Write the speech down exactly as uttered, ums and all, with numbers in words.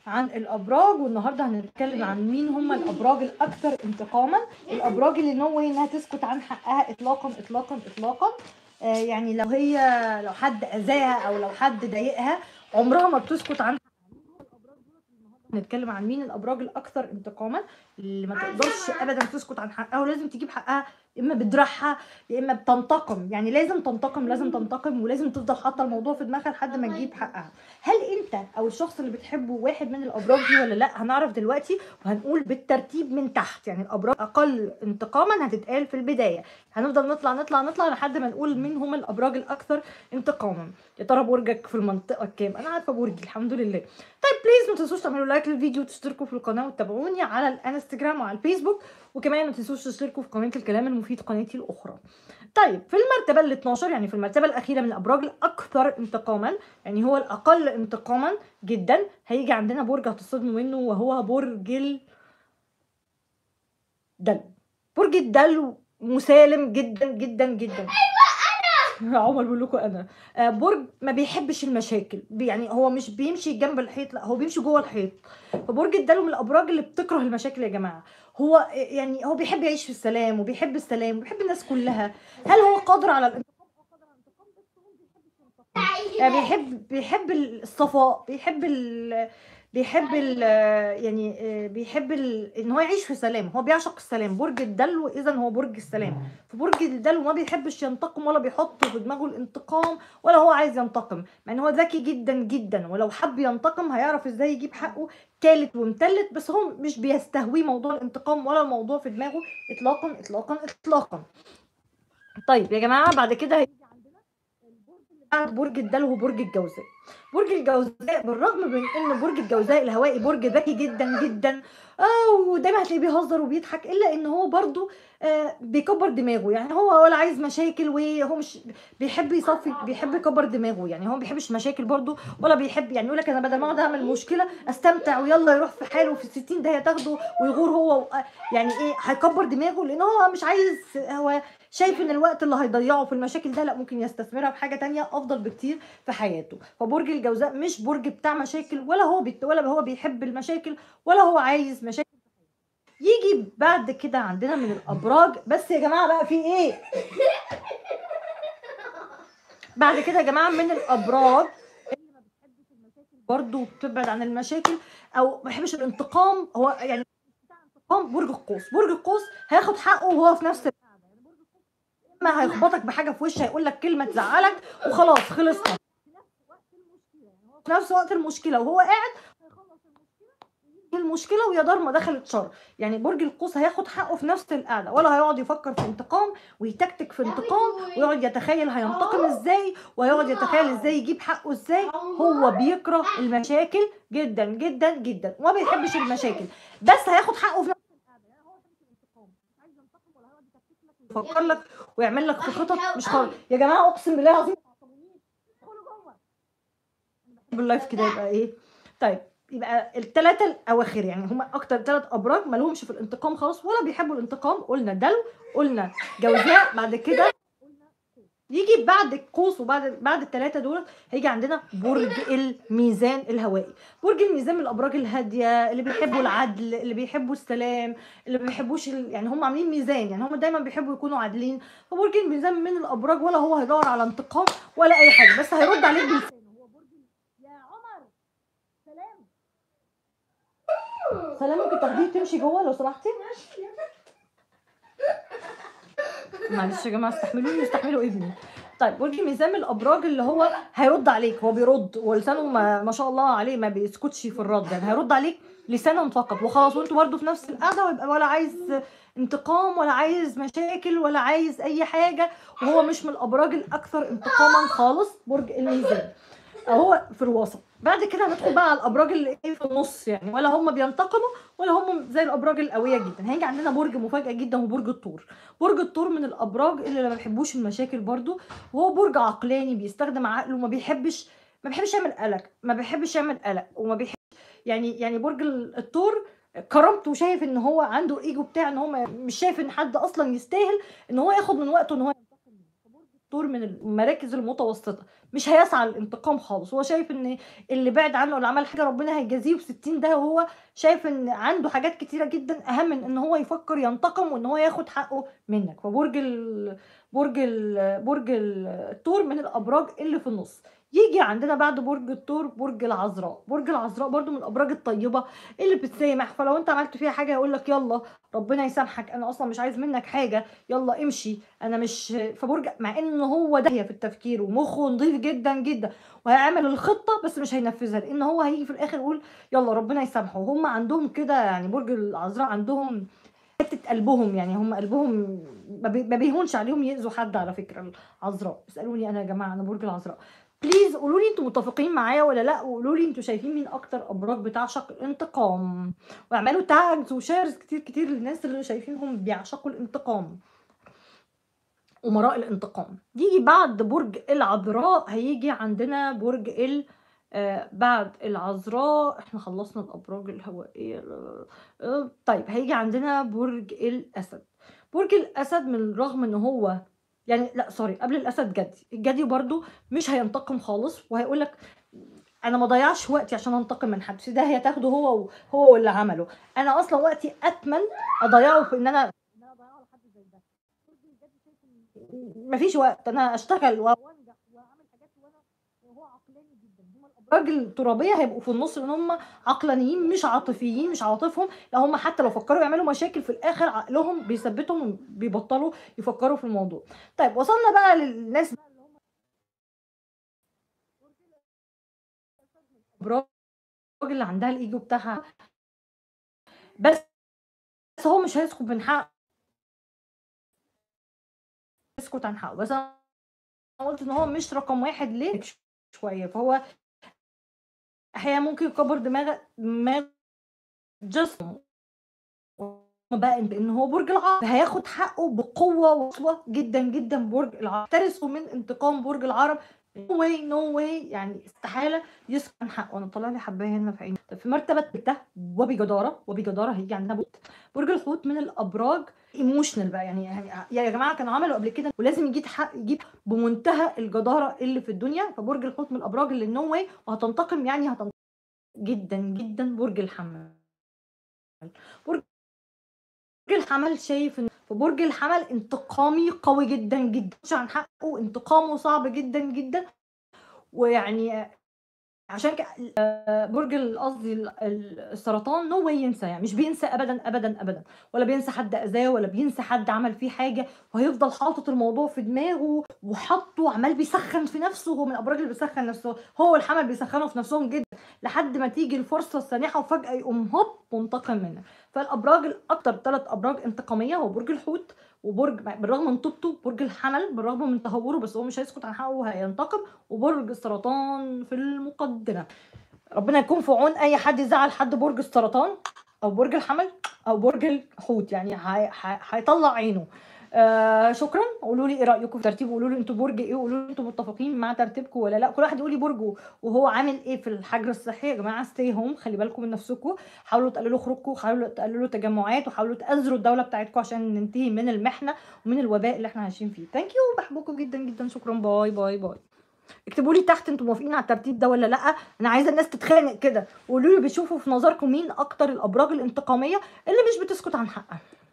عن الابراج، والنهارده هنتكلم عن مين هم الابراج الاكثر انتقاما، الابراج اللي نو واي انها تسكت عن حقها اطلاقا اطلاقا اطلاقا. آه يعني لو هي لو حد اذاها او لو حد ضايقها عمرها ما بتسكت عن حقها. هنتكلم عن مين الابراج الاكثر انتقاما اللي ما تقدرش ابدا تسكت عن حقها ولازم تجيب حقها، يا اما بدراعها يا اما بتنتقم، يعني لازم تنتقم لازم تنتقم ولازم تفضل حاطه الموضوع في دماغها لحد ما تجيب حقها. هل انت او الشخص اللي بتحبه واحد من الابراج دي ولا لا؟ هنعرف دلوقتي وهنقول بالترتيب من تحت، يعني الابراج اقل انتقاما هتتقال في البدايه، هنفضل نطلع نطلع نطلع لحد ما نقول مين هم الابراج الاكثر انتقاما. يا ترى برجك في المنطقه الكام؟ انا عارفه برجي الحمد لله. طيب بليز ما تنسوش تعملوا لايك للفيديو وتشتركوا في القناه وتتابعوني على الانستجرام وعلى الفيسبوك، وكمان ما تنسوش تشتركوا في قناه الكلام المفيد قناتي الاخرى. طيب في المرتبه ال اتناشر، يعني في المرتبه الاخيره من الابراج الاكثر انتقاما، يعني هو الاقل انتقاما جدا، هيجي عندنا برج هتصدموا منه وهو برج الدلو. برج الدلو مسالم جدا جدا جدا. عمر بقول لكم انا آه، برج ما بيحبش المشاكل، يعني هو مش بيمشي جنب الحيط، لا هو بيمشي جوه الحيط. فبرج الدلو من الابراج اللي بتكره المشاكل يا جماعه. هو يعني هو بيحب يعيش في السلام وبيحب السلام وبيحب الناس كلها. هل هو قادر على الانتقام؟ يعني بيحب بيحب الصفاء، بيحب ال بيحب ال يعني آه، بيحب ال ان هو يعيش في سلام، هو بيعشق السلام. برج الدلو اذا هو برج السلام، فبرج الدلو ما بيحبش ينتقم ولا بيحط في دماغه الانتقام ولا هو عايز ينتقم، مع ان هو ذكي جدا جدا ولو حب ينتقم هيعرف ازاي يجيب حقه تالت ومتلت، بس هو مش بيستهويه موضوع الانتقام ولا الموضوع في دماغه اطلاقا اطلاقا اطلاقا. طيب يا جماعه بعد كده بعد برج الدلو وبرج الجوزاء. برج الجوزاء بالرغم من ان برج الجوزاء الهوائي برج ذكي جدا جدا اه ودايما هتلاقيه بيهزر وبيضحك، الا ان هو برضو آه بيكبر دماغه، يعني هو ولا عايز مشاكل وهو مش بيحب يصفي، بيحب يكبر دماغه، يعني هو ما بيحبش مشاكل برضو ولا بيحب، يعني يقول لك انا بدل ما اقعد اعمل مشكله استمتع ويلا يروح في حاله في الستين ده تاخده ويغور هو و... يعني ايه هيكبر دماغه لان هو مش عايز، هو شايف ان الوقت اللي هيضيعه في المشاكل ده لا ممكن يستثمرها في حاجه تانية افضل بكتير في حياته. فبرج الجوزاء مش برج بتاع مشاكل، ولا هو بيت ولا هو بيحب المشاكل ولا هو عايز مشاكل. يجي بعد كده عندنا من الابراج، بس يا جماعه بقى في ايه بعد كده يا جماعه من الابراج اللي ما بتحبش المشاكل برضه وبتبعد عن المشاكل او ما بيحبش الانتقام، هو يعني بتاع انتقام برج القوس. برج القوس هياخد حقه وهو في نفس القعده، يعني برج القوس اما هيخبطك بحاجه في وشها هيقول لك كلمه تزعلك وخلاص خلصنا في نفس وقت المشكله وهو قاعد هيخلص المشكله المشكله ويا دار ما دخلت شر. يعني برج القوس هياخد حقه في نفس القعده، ولا هيقعد يفكر في انتقام ويتكتك في انتقام ويقعد يتخيل هينتقم ازاي ويقعد يتخيل ازاي يجيب حقه ازاي. هو بيكره المشاكل جدا جدا جدا وما بيحبش المشاكل، بس هياخد حقه في نفس القعده. يعني هو بيحب الانتقام، مش عايز ينتقم ولا هيقعد يتكتك لك ويفكر لك ويعمل لك في خطط مش خالص. يا جماعه اقسم بالله العظيم ادخلوا جوه باللايف كده يبقى ايه. طيب يبقى الثلاثه الاواخر يعني هم اكتر ثلاث ابراج ما لهمش في الانتقام خالص ولا بيحبوا الانتقام. قلنا دلو، قلنا جوزاء، بعد كده يجي بعد القوس وبعد بعد الثلاثه دول هيجي عندنا برج الميزان الهوائي. برج الميزان من الابراج الهاديه اللي بيحبوا العدل، اللي بيحبوا السلام، اللي ما بيحبوش ال... يعني هم عاملين ميزان، يعني هم دايما بيحبوا يكونوا عادلين. فبرج الميزان من الابراج ولا هو هيدور على انتقام ولا اي حاجه، بس هيرد عليك بلسانه. هو برج يا عمر سلام سلام ممكن تاخديه تمشي جوه لو سمحتي. معلش يا جماعه استحملوني واستحملوا ابني. طيب برج الميزان من الابراج اللي هو هيرد عليك، هو بيرد ولسانه ما, ما شاء الله عليه ما بيسكتش في الرد، يعني هيرد عليك لسانه فقط وخلاص، وانتوا برده في نفس القعده ويبقى ولا عايز انتقام ولا عايز مشاكل ولا عايز اي حاجه، وهو مش من الابراج الاكثر انتقاما خالص برج الميزان، هو في الوسط. بعد كده هندخل بقى على الابراج اللي ايه في النص، يعني ولا هم بينتقموا ولا هم زي الابراج القويه جدا. هيجي عندنا برج مفاجاه جدا هو برج الثور. برج الثور من الابراج اللي ما بيحبوش المشاكل برضو، وهو برج عقلاني بيستخدم عقله وما بيحبش ما بيحبش يعمل قلق، ما بيحبش يعمل قلق وما بيحبش يعني يعني برج الثور كرامته شايف ان هو عنده ايجو بتاع ان هو مش شايف ان حد اصلا يستاهل ان هو ياخد من وقته ان هو ينتقم منه. الثور من المراكز المتوسطه، مش هيسعى للانتقام خالص. هو شايف ان اللي بعد عنه اللي عمل حاجه ربنا هيجازيه بستين ده، وهو شايف ان عنده حاجات كتيره جدا اهم من ان هو يفكر ينتقم وان هو ياخد حقه منك. فبرج ال برج ال برج ال- الثور من الابراج اللي في النص. يجي عندنا بعد برج الثور برج العذراء. برج العذراء برضو من الابراج الطيبه اللي بتسامح، فلو انت عملت فيها حاجه يقول لك يلا ربنا يسامحك، انا اصلا مش عايز منك حاجه، يلا امشي، انا مش. فبرج مع ان هو داهيه في التفكير ومخه نظيف جدا جدا وهيعمل الخطه بس مش هينفذها، لان هو هيجي في الاخر يقول يلا ربنا يسامحه. وهم عندهم كده يعني برج العذراء عندهم حته قلبهم، يعني هم قلبهم ما بي- ما بيهونش عليهم يأذوا حد. على فكره العذراء، اسالوني انا يا جماعه، انا برج العذراء. بليز قولوا لي انتوا متفقين معايا ولا لا، وقولوا لي انتوا شايفين مين اكتر ابراج بتعشق الانتقام، واعملوا تاجز وشيرز كتير كتير للناس اللي شايفينهم بيعشقوا الانتقام، امراء الانتقام. يجي بعد برج العذراء هيجي عندنا برج ال آه بعد العذراء احنا خلصنا الابراج الهوائيه. آه طيب هيجي عندنا برج الاسد. برج الاسد من الرغم ان هو يعني لا سوري قبل الاسد جدي. الجدي برضو مش هينتقم خالص، وهيقول لك انا ما ضيعش وقتي عشان انتقم من حد، ده هي تاخده هو هو واللي عمله. انا اصلا وقتي اتمن اضيعه في ان انا ان انا اضيعه لحد زي ده. مفيش وقت، انا اشتغل وانجح واعمل حاجات وانا وهو عقلاني جدا. هم الابراج الترابيه هيبقوا في النص لان هم عقلانيين مش عاطفيين، مش عواطفهم لا، هم حتى لو فكروا يعملوا مشاكل في الاخر عقلهم بيثبتهم بيبطلوا يفكروا في الموضوع. طيب وصلنا بقى للناس بقى اللي هم الابراج اللي عندها الايجو بتاعها، بس هو مش هيسكت من حقه، يسكت عن حقه. بس انا قلت ان هو مش رقم واحد ليه شويه، فهو احيانا ممكن يكبر دماغ دماغ جسمه بقى ان هو برج العقرب هياخد حقه بقوه وقوه جدا جدا. برج العقرب ترسوا من انتقام برج العقرب، نو واي نو واي، يعني استحاله يسكت عن حقه. انا طالع لي حبايه هنا في عيني. طب في مرتبه ده وبجداره وبجداره هيجي عندنا برج برج الحوت من الابراج ايموشنال بقى، يعني يعني يا جماعه كانوا عملوا قبل كده ولازم يجيب حق يجيب بمنتهى الجداره اللي في الدنيا. فبرج الحوت من الابراج اللي نو واي وهتنتقم، يعني هتنتقم جدا جدا. برج الحمل. برج الحمل شايف ان في برج الحمل انتقامي قوي جدا جدا، مش عن حقه، انتقامه صعب جدا جدا. ويعني عشان كده برج ال- قصدي ال- ال- السرطان نو واي ينسى، يعني مش بينسى ابدا ابدا ابدا، ولا بينسى حد اذاه ولا بينسى حد عمل فيه حاجه، وهيفضل حاطط الموضوع في دماغه وحاطه عمال بيسخن في نفسه. هو من الابراج اللي بيسخن نفسه، هو والحمل بيسخنوا في نفسهم جدا لحد ما تيجي الفرصه السانحه وفجاه يقوم هوب منتقم منها. فالابراج الاكثر ثلاث ابراج انتقاميه هو برج الحوت، وبرج بالرغم من طوبته برج الحمل بالرغم من تهوره بس هو مش هيسكت عن حقه وهينتقم، وبرج السرطان في المقدمه. ربنا يكون في عون اي حد يزعل حد برج السرطان او برج الحمل او برج الحوت، يعني هي- هي- هيطلع عينه. آه شكرا. قولوا لي ايه رايكم في ترتيب، قولوا لي انتوا برج ايه، قولوا لي انتوا متفقين مع ترتيبكم ولا لا. كل واحد يقول لي برجه وهو عامل ايه في الحجر الصحي. يا جماعه ستي هوم، خلي بالكم من نفسكم، حاولوا تقللوا خروجكم، حاولوا تقللوا تجمعات، وحاولوا تأزروا الدوله بتاعتكم عشان ننتهي من المحنه ومن الوباء اللي احنا عايشين فيه. ثانك يو، بحبكم جدا جدا، شكرا، باي باي باي. اكتبوا لي تحت انتوا موافقين على الترتيب ده ولا لا، انا عايزه الناس تتخانق كده. وقولوا لي بتشوفوا في نظركم مين اكتر الابراج الانتقاميه اللي مش بتسكت عن حقها.